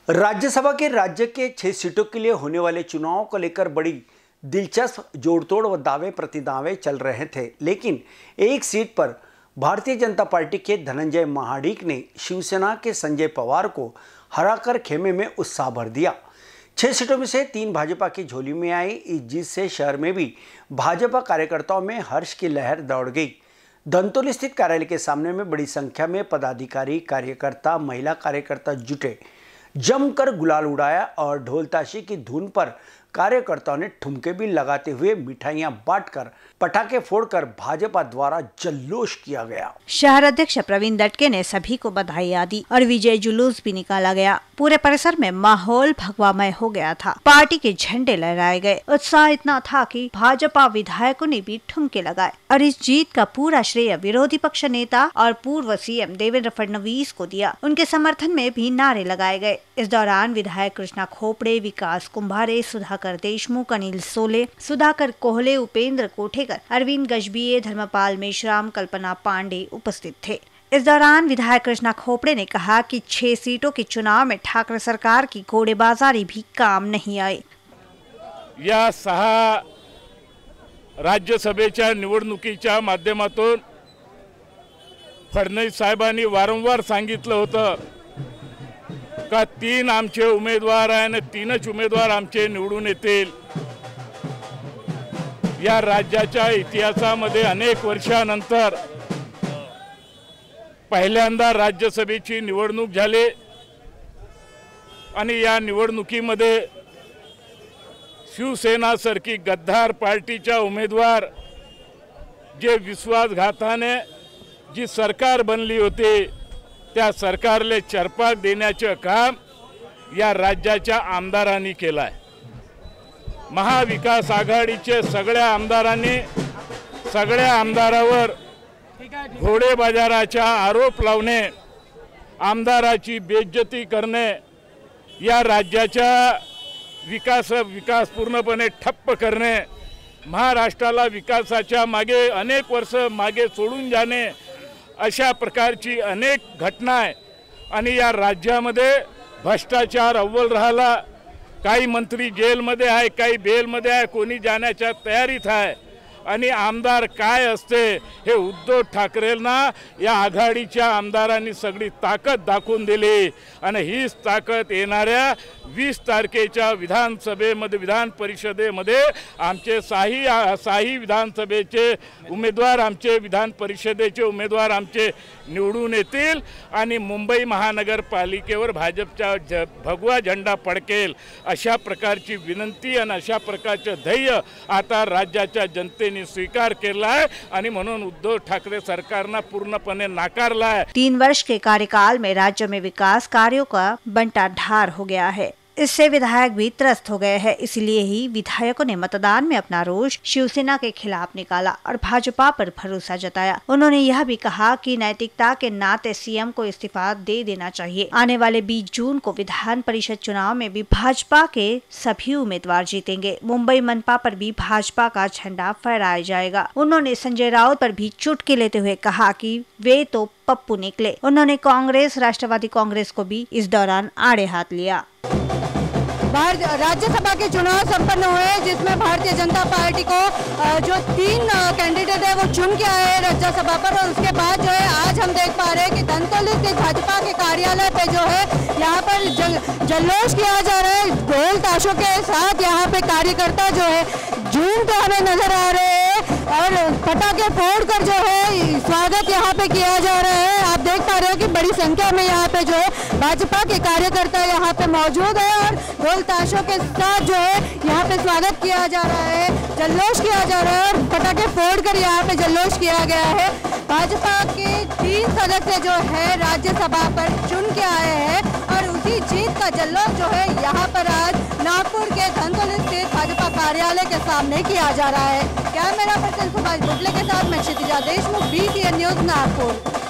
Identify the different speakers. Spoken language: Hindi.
Speaker 1: राज्यसभा के राज्य के 6 सीटों के लिए होने वाले चुनावों को लेकर बड़ी दिलचस्प जोड़तोड़ व दावे प्रतिदावे चल रहे थे, लेकिन एक सीट पर भारतीय जनता पार्टी के धनंजय महाडिक ने शिवसेना के संजय पवार को हराकर खेमे में उत्साह भर दिया। 6 सीटों में से 3 भाजपा की झोली में आई। इस जीत से शहर में भी भाजपा कार्यकर्ताओं में हर्ष की लहर दौड़ गई। धनतोली स्थित कार्यालय के सामने में बड़ी संख्या में पदाधिकारी, कार्यकर्ता, महिला कार्यकर्ता जुटे, जमकर गुलाल उड़ाया और ढोल ताशे की धुन पर कार्यकर्ताओं ने ठुमके भी लगाते हुए मिठाइयां बांटकर, पटाखे फोड़कर भाजपा द्वारा जल्लोष किया गया।
Speaker 2: शहर अध्यक्ष प्रवीण दटके ने सभी को बधाई दी और विजय जुलूस भी निकाला गया। पूरे परिसर में माहौल भगवामय हो गया था। पार्टी के झंडे लहराए गए। उत्साह इतना था कि भाजपा विधायकों ने भी ठुमके लगाए और इस जीत का पूरा श्रेय विरोधी पक्ष नेता और पूर्व सीएम देवेंद्र फडणवीस को दिया। उनके समर्थन में भी नारे लगाए गए। इस दौरान विधायक कृष्णा खोपड़े, विकास कुंभारे, सुधाकर देशमुख, अनिल सोले, सुधाकर कोहले, उपेंद्र कोठेकर, अरविंद गजबीये, धर्मपाल मेश्राम, कल्पना पांडे उपस्थित थे। इस दौरान विधायक कृष्णा खोपड़े ने कहा कि 6 सीटों के चुनाव में ठाकरे सरकार की घोड़ेबाजारी भी काम नहीं आई।
Speaker 3: या 6 राज्यसभेच्या निवडणुकीच्या माध्यमातून फडणवीस साहेबांनी वारंवार सांगितलं होतं का 3 आमचे उमेदवार आहे आणि 3च उमेदवार आमचे निवडून येतील। या राज्याच्या इतिहासामध्ये अनेक वर्षानंतर पहिल्यांदा राज्यसभेची निवडणूक झाली आणि या निवडणुकीमध्ये शिवसेना सारखी गद्दार पार्टीचा उमेदवार जे विश्वासघाताने जी सरकार बनली होती त्या सरकारले चरपाक देण्याचे काम या राज्याच्या आमदारांनी केलं आहे। महाविकास आघाडीचे सगळ्या आमदारावर घोडेबाजाराचा आरोप लावणे, आमदाराची बेइज्जती करणे, या राज्याचा विकास पूर्णपणे ठप्प करणे, महाराष्ट्राला विकासाच्या मागे अनेक वर्ष मागे सोडून जाणे, अशा प्रकारची अनेक घटना आहे। आणि या राज्यामध्ये भ्रष्टाचार अव्वल राहिला। काही मंत्री जेलमध्ये आहे, काही बेलमध्ये आहे, कोणी जाण्याच्या तयारीत आहे। आणि आमदार काय असते हे उद्धव ठाकरेंना या आघाडीच्या आमदारांनी सगळी ताकद दाखवून दिली आणि हीच ताकद येणाऱ्या 20 तारखेच्या विधान परिषदेमध्ये आमचे साही विधानसभेचे उमेदवार, आमचे विधान परिषदेचे उमेदवार आमचे निवडून येतील आणि मुंबई महानगरपालिकेवर भाजपचा भगवा झेंडा फडकेल, अशा प्रकारची विनंती आणि अशा प्रकारचे ध्येय आता राज्याच्या जनतेने स्वीकार केला है आणि म्हणून उद्धव ठाकरे सरकारने पूर्णपणे नाकारला है।
Speaker 2: 3 वर्ष के कार्यकाल में राज्य में विकास कार्यों का बंटाढार हो गया है। इससे विधायक भी त्रस्त हो गए हैं। इसलिए ही विधायकों ने मतदान में अपना रोष शिवसेना के खिलाफ निकाला और भाजपा पर भरोसा जताया। उन्होंने यह भी कहा कि नैतिकता के नाते सीएम को इस्तीफा दे देना चाहिए। आने वाले 20 जून को विधान परिषद चुनाव में भी भाजपा के सभी उम्मीदवार जीतेंगे। मुंबई मनपा पर भी भाजपा का झंडा फहराया जाएगा। उन्होंने संजय राउत पर भी चुटकी लेते हुए कहा कि वे तो पप्पू निकले। उन्होंने कांग्रेस, राष्ट्रवादी कांग्रेस को भी इस दौरान आड़े हाथ लिया।
Speaker 4: राज्यसभा के चुनाव संपन्न हुए, जिसमें भारतीय जनता पार्टी को जो 3 कैंडिडेट है वो चुन के आए हैं राज्यसभा पर। और उसके बाद जो है आज हम देख पा रहे हैं कि धनतोली स्थित भाजपा के कार्यालय पे जो है यहाँ पर जल्लोष किया जा रहा है। ढोल ताशों के साथ यहाँ पे कार्यकर्ता जो है झूमते हमें नजर आ रहे हैं और पटाखे फोड़कर जो है स्वागत यहाँ पे किया जा रहा है। आप देख पा रहे हो कि बड़ी संख्या में यहाँ पे जो है भाजपा के कार्यकर्ता यहाँ पे मौजूद है और ढोल ताशों के साथ जो है यहाँ पे स्वागत किया जा रहा है, जल्लोष किया जा रहा है और पटाखे फोड़कर यहाँ पे जल्लोष किया गया है। भाजपा के 3 सदस्य जो है राज्यसभा पर चुन के आए हैं और उसी जीत का जल्लोष जो है यहाँ पर आज नागपुर के धनतोली स्थित भाजपा कार्यालय के सामने किया जा रहा है। कैमरा पर्सन सुभाष बुटले के साथ मैं क्षितिजा देशमुख, BCN न्यूज नागपुर।